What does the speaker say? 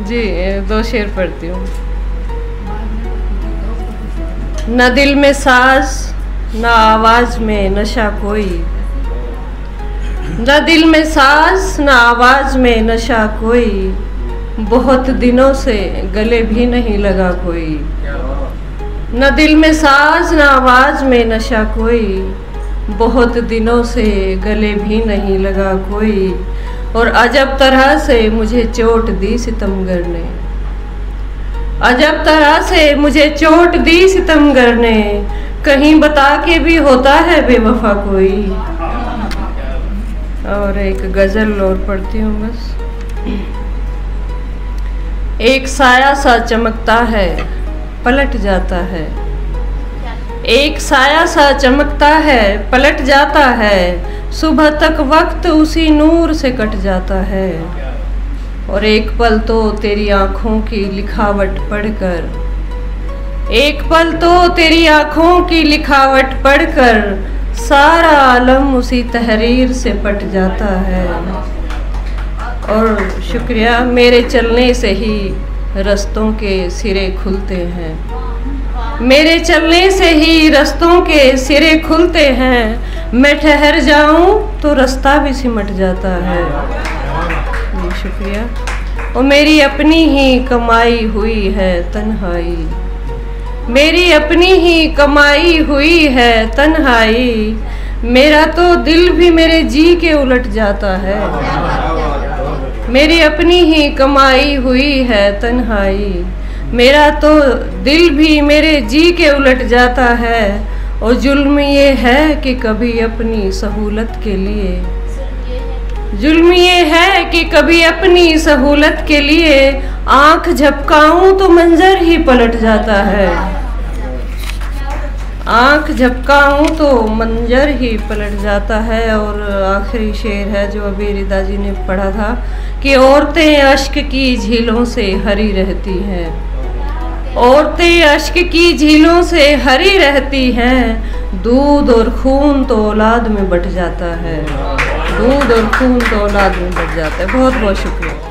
जी 2 शेर पढ़ती हूँ। न दिल में साज न आवाज में नशा कोई, न दिल में साज न आवाज में नशा कोई, बहुत दिनों से गले भी नहीं लगा कोई। न दिल में साज न आवाज में नशा कोई, बहुत दिनों से गले भी नहीं लगा कोई। और अजब तरह से मुझे चोट दी सितमगर ने, अजब तरह से मुझे चोट दी सितमगर ने, कहीं बता के भी होता है बेवफा कोई। और एक गजल और पढ़ती हूँ बस। एक साया सा चमकता है पलट जाता है, एक साया सा चमकता है पलट जाता है, सुबह तक वक्त उसी नूर से कट जाता है। और एक पल तो तेरी आँखों की लिखावट पढ़कर, एक पल तो तेरी आँखों की लिखावट पढ़कर, सारा आलम उसी तहरीर से पट जाता है। और शुक्रिया, मेरे चलने से ही रस्तों के सिरे खुलते हैं, मेरे चलने से ही रस्तों के सिरे खुलते हैं, मैं ठहर जाऊं तो रास्ता भी सिमट जाता है। जी शुक्रिया। और मेरी अपनी ही कमाई हुई है तन्हाई, मेरी अपनी ही कमाई हुई है तन्हाई, मेरा तो दिल भी मेरे जी के उलट जाता है। मेरी अपनी ही कमाई हुई है तन्हाई, मेरा तो दिल भी मेरे जी के उलट जाता है। और जुल्म ये है कि कभी अपनी सहूलत के लिए, जुल्म ये है कि कभी अपनी सहूलत के लिए, आँख झपकाऊं तो मंजर ही पलट जाता है। आँख झपकाऊं तो मंजर ही पलट जाता है। और आखिरी शेर है जो अभी रिदा जी ने पढ़ा था कि औरतें अश्क की झीलों से हरी रहती हैं, औरतें अश्क की झीलों से हरी रहती हैं, दूध और खून तो औलाद में बट जाता है, दूध और खून तो औलाद में बट जाता है। बहुत बहुत शुक्रिया।